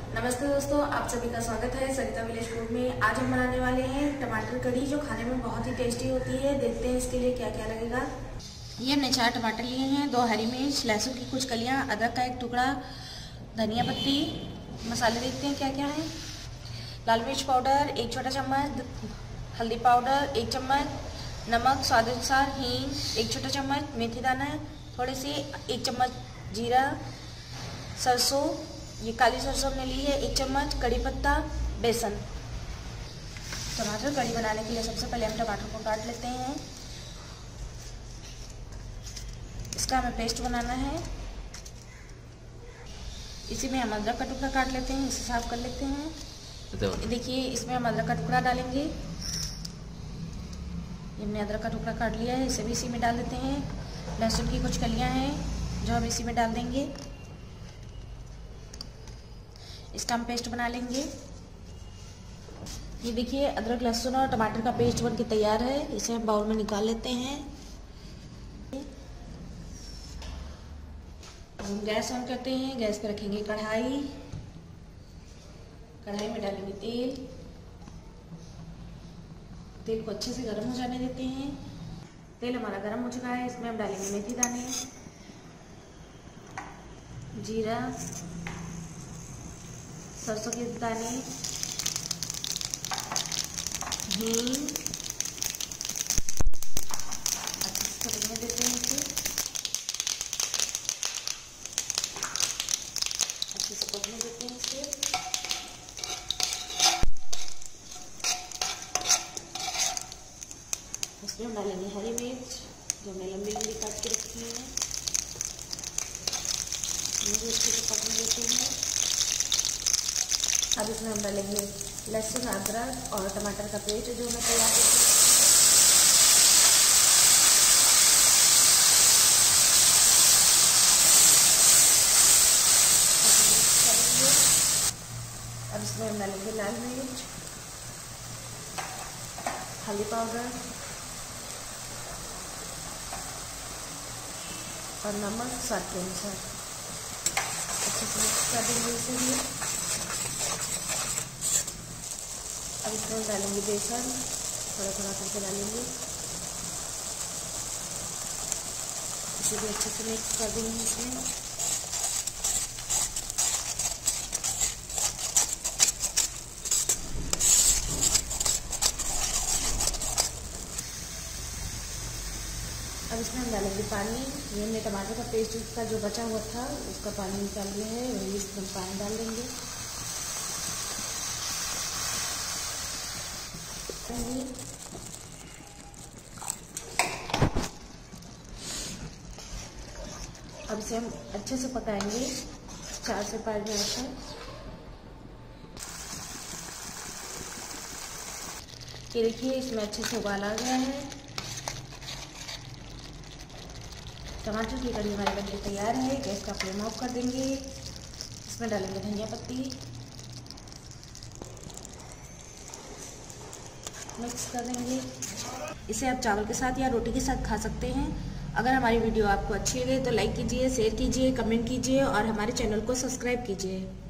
नमस्ते दोस्तों, आप सभी का स्वागत है सरिता विलेज फूड में। आज हम बनाने वाले हैं टमाटर कढ़ी, जो खाने में बहुत ही टेस्टी होती है। देखते हैं इसके लिए क्या क्या लगेगा। ये हमने 4 टमाटर लिए हैं, 2 हरी मिर्च, लहसुन की कुछ कलियां, अदरक का 1 टुकड़ा, धनिया पत्ती। मसाले देखते हैं क्या क्या है। लाल मिर्च पाउडर 1 छोटा चम्मच, हल्दी पाउडर 1 चम्मच, नमक स्वाद अनुसार, हींग 1 छोटा चम्मच, मेथी दाना थोड़े से 1 चम्मच, जीरा, सरसों, ये काली सरसों हमने ली है 1 चम्मच, कड़ी पत्ता, बेसन। टमाटर कढ़ी बनाने के लिए सबसे पहले हम टमाटर को काट लेते हैं। इसका हमें पेस्ट बनाना है। इसी में हम अदरक का टुकड़ा काट लेते हैं, इसे साफ कर लेते हैं। देखिए, इसमें हम अदरक का टुकड़ा डालेंगे। हमने अदरक का टुकड़ा काट लिया है, इसे भी इसी में डाल देते हैं। लहसुन की कुछ कलियां हैं जो हम इसी में डाल देंगे। इसका हम पेस्ट बना लेंगे। ये देखिए, अदरक लहसुन और टमाटर का पेस्ट बनके तैयार है। इसे हम बाउल में निकाल लेते हैं। हम गैस ऑन करते हैं। गैस पर रखेंगे कढ़ाई। कढ़ाई में डालेंगे तेल। तेल को अच्छे से गर्म हो जाने देते हैं। तेल हमारा गर्म हो चुका है। इसमें हम डालेंगे मेथी दाने, जीरा, सरसों के दाने, हींग, अच्छे से पकने देते हैं। इसे अच्छे से पकने देते हैं। इसमें हम डालेंगे हरी मिर्च, जो हमने लंबी लंबी काट के रखी है। इन्हें अच्छे से पकने देते हैं। अब इसमें हम डालेंगे लहसुन, अदरक और टमाटर का पेस्ट जो हमें तैयार करके। अब इसमें हम डालेंगे लाल मिर्च, हल्दी पाउडर और नमक स्वाद के अनुसार। अच्छे से मिक्स कर देंगे इसे भी। अब इसमें डालेंगे बेसन, थोड़ा थोड़ा करके डालेंगे। इसे भी अच्छे से मिक्स कर देंगे इसमें। अब इसमें हम डालेंगे पानी। ये हमने टमाटर का पेस्ट का जो बचा हुआ था उसका पानी निकाल लिया है, वही इसमें पानी डाल देंगे। अब इसे हम अच्छे से पकाएंगे 4 से 5 मिनट तक। ये देखिए, इसमें अच्छे से उबाल आ गया है। टमाटर की कढ़ी हमारी बनके तैयार है। गैस का फ्लेम ऑफ कर देंगे। इसमें डालेंगे धनिया पत्ती, मिक्स कर देंगे। इसे आप चावल के साथ या रोटी के साथ खा सकते हैं। अगर हमारी वीडियो आपको अच्छी लगे तो लाइक कीजिए, शेयर कीजिए, कमेंट कीजिए और हमारे चैनल को सब्सक्राइब कीजिए।